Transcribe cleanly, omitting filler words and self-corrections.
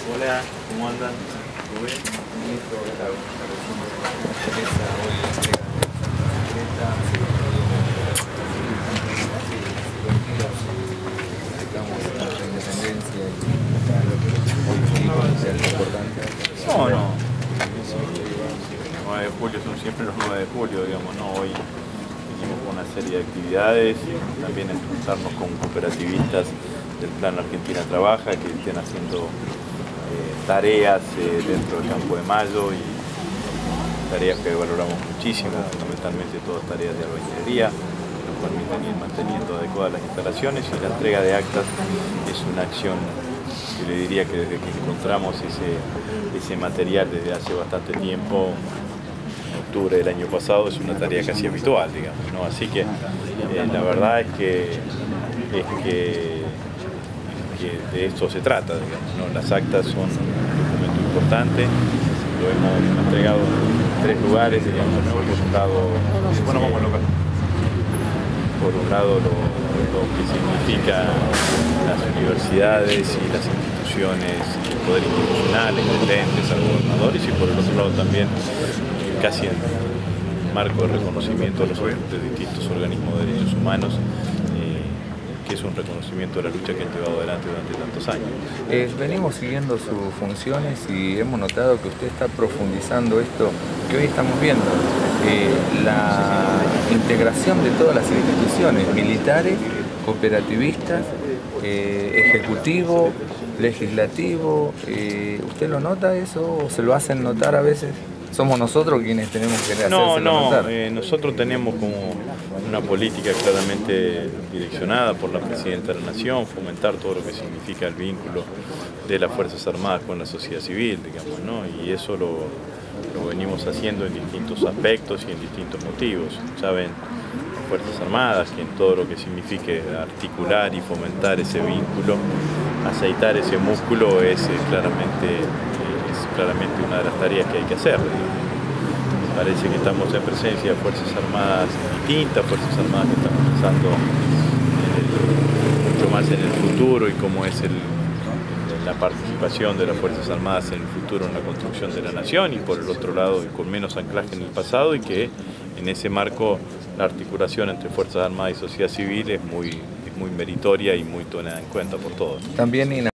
Hola, ¿cómo andan? ¿Todo bien? Ministro, la interesa hoy la entrega de la digamos, la independencia y es importante. No, no. 9 de julio son siempre los 9 de julio, digamos, ¿no? Hoy venimos con una serie de actividades, también enfrentarnos con cooperativistas del Plan Argentina Trabaja que estén haciendo tareas dentro del Campo de Mayo y tareas que valoramos muchísimo, fundamentalmente todas tareas de albañilería, que nos permiten ir manteniendo adecuadas las instalaciones, y la entrega de actas es una acción que le diría que desde que encontramos ese material desde hace bastante tiempo, en octubre del año pasado, es una tarea casi habitual, digamos, ¿no? Así que la verdad es que de esto se trata, digamos, ¿no? Las actas son un documento importante, lo hemos entregado en 3 lugares, digamos, ¿no? Por un lado lo que significa las universidades y las instituciones, el poder institucional, intendentes, al gobernadores, y por el otro lado también casi en marco de reconocimiento de distintos organismos de derechos humanos, que es un reconocimiento de la lucha que han llevado adelante durante tantos años. Venimos siguiendo sus funciones y hemos notado que usted está profundizando esto que hoy estamos viendo, la integración de todas las instituciones, militares, cooperativistas, ejecutivo, legislativo. ¿Usted lo nota eso o se lo hacen notar a veces? ¿Somos nosotros quienes tenemos que hacérselo notar? Nosotros tenemos como una política claramente direccionada por la Presidenta de la Nación, fomentar todo lo que significa el vínculo de las Fuerzas Armadas con la sociedad civil, digamos, ¿no? Y eso lo venimos haciendo en distintos aspectos y en distintos motivos. Saben, las Fuerzas Armadas, que en todo lo que signifique articular y fomentar ese vínculo, aceitar ese músculo es claramente una de las tareas que hay que hacer. Parece que estamos en presencia de Fuerzas Armadas distintas, Fuerzas Armadas que están pensando mucho más en el futuro y cómo es la participación de las Fuerzas Armadas en el futuro en la construcción de la nación, y por el otro lado y con menos anclaje en el pasado, y que en ese marco la articulación entre Fuerzas Armadas y sociedad civil es muy meritoria y muy tomada en cuenta por todos. También